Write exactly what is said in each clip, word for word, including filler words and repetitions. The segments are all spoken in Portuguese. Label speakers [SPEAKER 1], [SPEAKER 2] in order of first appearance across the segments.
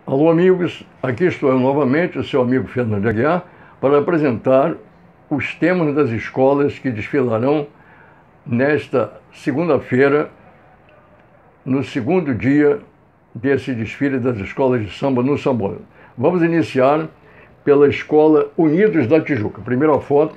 [SPEAKER 1] Alô, amigos, aqui estou eu novamente, o seu amigo Fernando Aguiar, para apresentar os temas das escolas que desfilarão nesta segunda-feira, no segundo dia desse desfile das escolas de samba no Sambódromo. Vamos iniciar pela Escola Unidos da Tijuca. Primeira foto.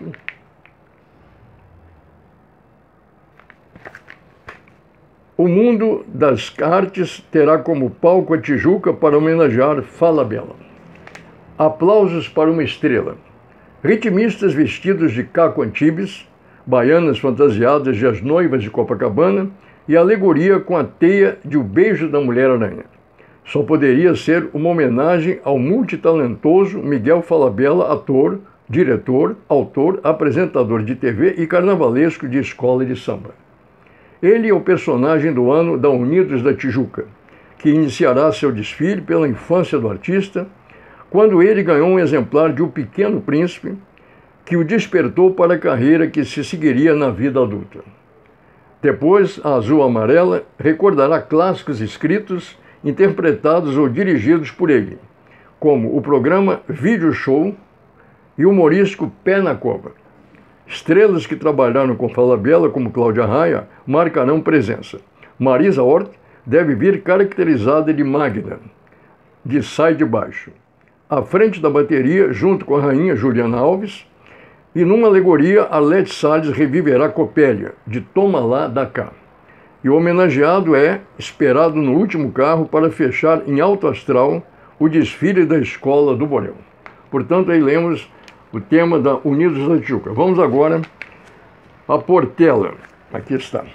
[SPEAKER 1] O mundo das artes terá como palco a Tijuca para homenagear Falabella. Aplausos para uma estrela. Ritmistas vestidos de Caco Antibes, baianas fantasiadas de As Noivas de Copacabana e alegoria com a teia de O Beijo da Mulher-Aranha. Só poderia ser uma homenagem ao multitalentoso Miguel Falabella, ator, diretor, autor, apresentador de T V e carnavalesco de escola de samba. Ele é o personagem do ano da Unidos da Tijuca, que iniciará seu desfile pela infância do artista, quando ele ganhou um exemplar de O Pequeno Príncipe, que o despertou para a carreira que se seguiria na vida adulta. Depois, a Azul Amarela recordará clássicos escritos, interpretados ou dirigidos por ele, como o programa Vídeo Show e o humorístico Pé na Cova. Estrelas que trabalharam com Falabella, como Cláudia Raia, marcarão presença. Marisa Hort deve vir caracterizada de Magda, de Sai de Baixo. À frente da bateria, junto com a rainha Juliana Alves, e numa alegoria, Arlete Salles reviverá Copélia, de Toma Lá, da Cá. E o homenageado é esperado no último carro para fechar em alto astral o desfile da Escola do Borel. Portanto, aí lemos o tema da Unidos da Tijuca. Vamos agora à Portela. Aqui está.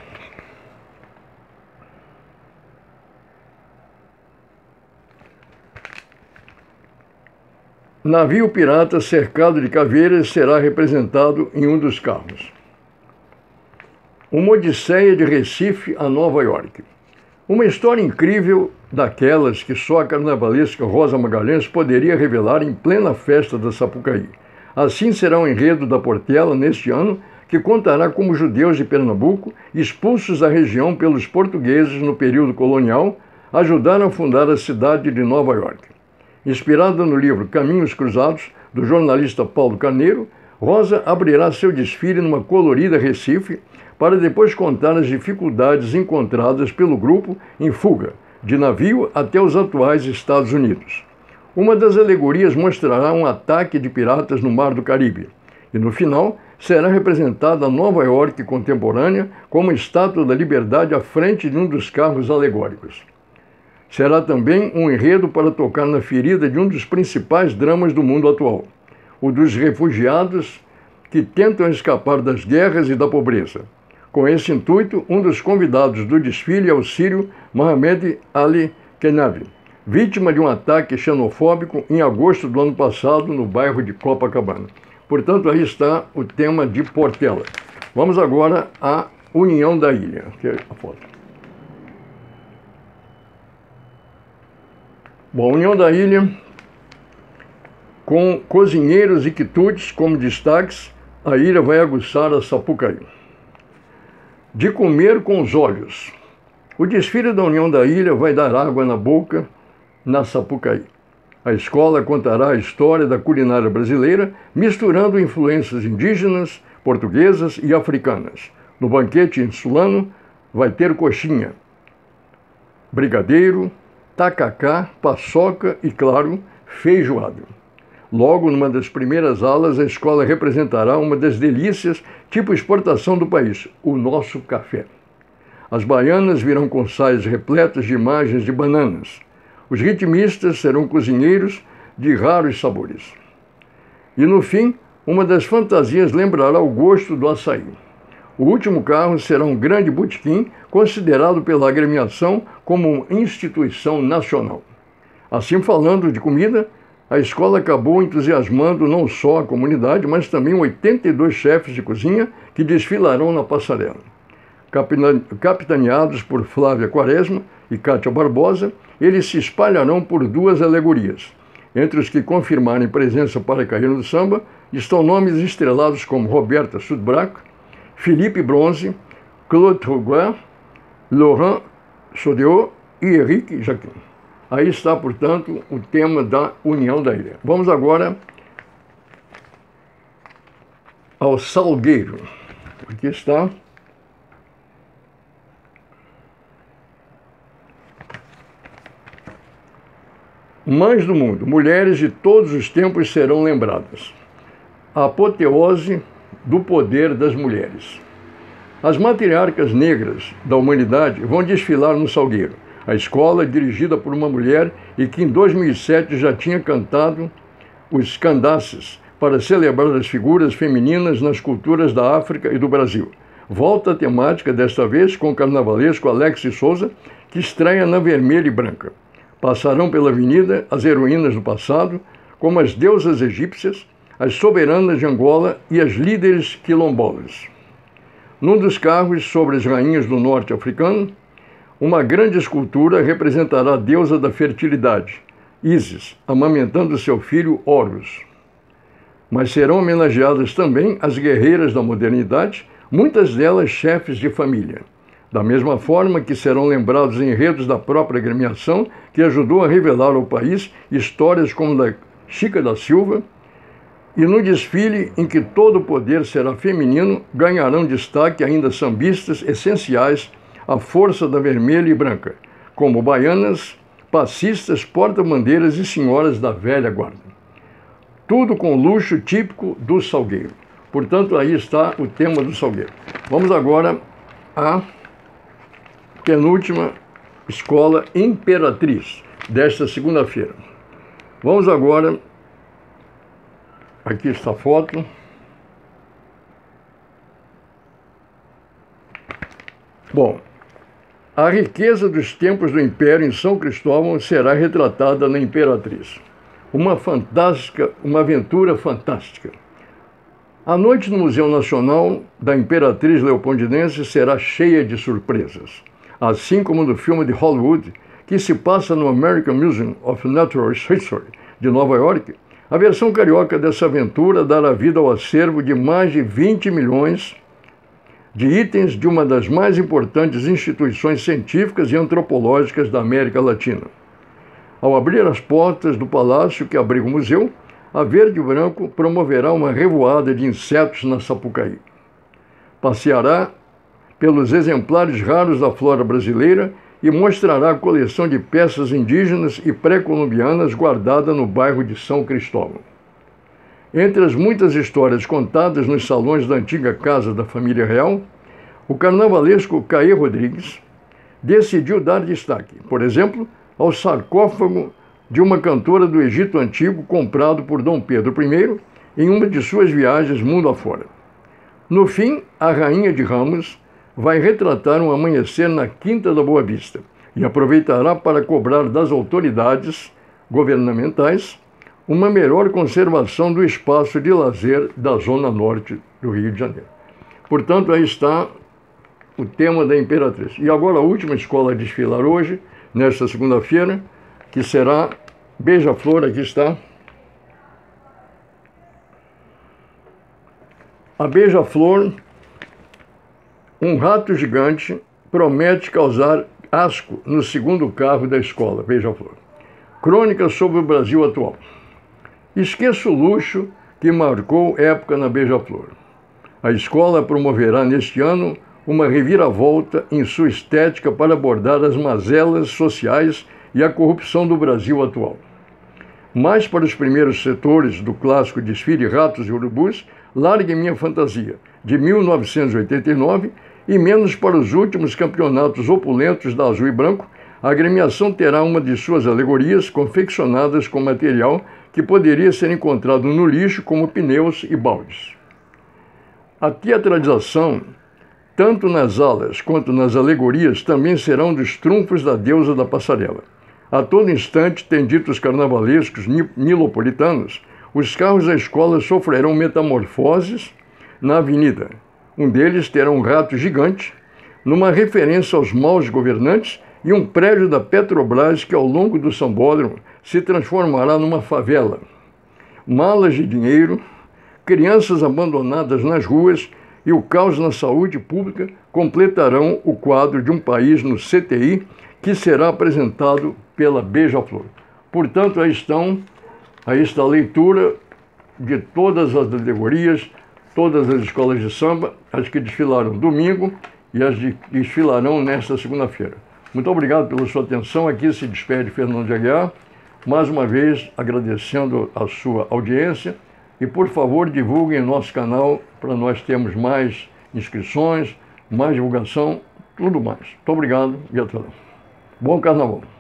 [SPEAKER 1] Navio pirata cercado de caveiras será representado em um dos carros. Uma odisseia de Recife a Nova York. Uma história incrível daquelas que só a carnavalesca Rosa Magalhães poderia revelar em plena festa da Sapucaí. Assim será o enredo da Portela neste ano, que contará como judeus de Pernambuco, expulsos da região pelos portugueses no período colonial, ajudaram a fundar a cidade de Nova York. Inspirada no livro Caminhos Cruzados, do jornalista Paulo Carneiro, Rosa abrirá seu desfile numa colorida Recife, para depois contar as dificuldades encontradas pelo grupo em fuga, de navio até os atuais Estados Unidos. Uma das alegorias mostrará um ataque de piratas no Mar do Caribe. E no final, será representada a Nova York contemporânea como estátua da liberdade à frente de um dos carros alegóricos. Será também um enredo para tocar na ferida de um dos principais dramas do mundo atual, o dos refugiados que tentam escapar das guerras e da pobreza. Com esse intuito, um dos convidados do desfile é o sírio Mohamed Ali Kenavi, vítima de um ataque xenofóbico em agosto do ano passado no bairro de Copacabana. Portanto, aí está o tema de Portela. Vamos agora à União da Ilha. Aqui é a foto. Bom, a União da Ilha, com cozinheiros e quitutes como destaques, a ilha vai aguçar a Sapucaí. De comer com os olhos. O desfile da União da Ilha vai dar água na boca na Sapucaí. A escola contará a história da culinária brasileira, misturando influências indígenas, portuguesas e africanas. No banquete insulano vai ter coxinha, brigadeiro, tacacá, paçoca e, claro, feijoada. Logo, numa das primeiras alas, a escola representará uma das delícias tipo exportação do país, o nosso café. As baianas virão com saias repletas de imagens de bananas. Os ritmistas serão cozinheiros de raros sabores. E, no fim, uma das fantasias lembrará o gosto do açaí. O último carro será um grande botequim, considerado pela agremiação como uma instituição nacional. Assim, falando de comida, a escola acabou entusiasmando não só a comunidade, mas também oitenta e dois chefes de cozinha que desfilarão na passarela. Capitaneados por Flávia Quaresma e Cátia Barbosa, eles se espalharão por duas alegorias. Entre os que confirmarem presença para a carreira do samba, estão nomes estrelados como Roberta Sudbrack, Felipe Bronze, Claude Rouguin, Laurent Chaudeau e Henrique Jacquin. Aí está, portanto, o tema da União da Ilha. Vamos agora ao Salgueiro. Aqui está. Mães do mundo, mulheres de todos os tempos serão lembradas. A apoteose do poder das mulheres. As matriarcas negras da humanidade vão desfilar no Salgueiro, a escola dirigida por uma mulher e que em dois mil e sete já tinha cantado os candaces para celebrar as figuras femininas nas culturas da África e do Brasil. Volta a temática, desta vez com o carnavalesco Alex Souza, que estreia na vermelha e branca. Passarão pela avenida as heroínas do passado, como as deusas egípcias, as soberanas de Angola e as líderes quilombolas. Num dos carros sobre as rainhas do norte africano, uma grande escultura representará a deusa da fertilidade, Ísis, amamentando seu filho Horus. Mas serão homenageadas também as guerreiras da modernidade, muitas delas chefes de família. Da mesma forma que serão lembrados enredos da própria agremiação, que ajudou a revelar ao país histórias como da Chica da Silva, e no desfile em que todo o poder será feminino, ganharão destaque ainda sambistas essenciais à força da vermelha e branca, como baianas, passistas, porta-bandeiras e senhoras da velha guarda. Tudo com luxo típico do Salgueiro. Portanto, aí está o tema do Salgueiro. Vamos agora à penúltima escola Imperatriz desta segunda-feira. Vamos agora, aqui está a foto. Bom, a riqueza dos tempos do Império em São Cristóvão será retratada na Imperatriz. Uma fantástica, uma aventura fantástica. A noite no Museu Nacional da Imperatriz Leopoldinense será cheia de surpresas, assim como no filme de Hollywood, que se passa no American Museum of Natural History de Nova York. A versão carioca dessa aventura dará vida ao acervo de mais de vinte milhões de itens de uma das mais importantes instituições científicas e antropológicas da América Latina. Ao abrir as portas do palácio que abriga o museu, a Verde e Branco promoverá uma revoada de insetos na Sapucaí. Passeará pelos exemplares raros da flora brasileira e mostrará a coleção de peças indígenas e pré-colombianas guardada no bairro de São Cristóvão. Entre as muitas histórias contadas nos salões da antiga casa da família real, o carnavalesco Caê Rodrigues decidiu dar destaque, por exemplo, ao sarcófago de uma cantora do Egito Antigo comprado por Dom Pedro I em uma de suas viagens mundo afora. No fim, a Rainha de Ramos vai retratar um amanhecer na Quinta da Boa Vista e aproveitará para cobrar das autoridades governamentais uma melhor conservação do espaço de lazer da Zona Norte do Rio de Janeiro. Portanto, aí está o tema da Imperatriz. E agora a última escola a desfilar hoje, nesta segunda-feira, que será Beija-Flor, aqui está. A Beija-Flor, um rato gigante, promete causar asco no segundo carro da escola, Beija-Flor. Crônica sobre o Brasil atual. Esqueça o luxo que marcou época na Beija-Flor. A escola promoverá neste ano uma reviravolta em sua estética para abordar as mazelas sociais e a corrupção do Brasil atual. Mais para os primeiros setores do clássico desfile Ratos e Urubus, Largue Minha Fantasia, de mil novecentos e oitenta e nove, e menos para os últimos campeonatos opulentos da Azul e Branco, a agremiação terá uma de suas alegorias confeccionadas com material que poderia ser encontrado no lixo, como pneus e baldes. A teatralização, tanto nas alas quanto nas alegorias, também serão dos trunfos da deusa da passarela. A todo instante, tem dito os carnavalescos nilopolitanos, os carros da escola sofrerão metamorfoses na avenida. Um deles terá um rato gigante, numa referência aos maus governantes, e um prédio da Petrobras que, ao longo do sambódromo, se transformará numa favela. Malas de dinheiro, crianças abandonadas nas ruas e o caos na saúde pública completarão o quadro de um país no C T I que será apresentado pela Beija-Flor. Portanto, aí estão, aí está a leitura de todas as alegorias, todas as escolas de samba, as que desfilaram domingo e as que desfilarão nesta segunda-feira. Muito obrigado pela sua atenção. Aqui se despede Fernando de Aguiar, mais uma vez agradecendo a sua audiência e, por favor, divulguem nosso canal para nós termos mais inscrições, mais divulgação, tudo mais. Muito obrigado e até lá. Bom Carnaval!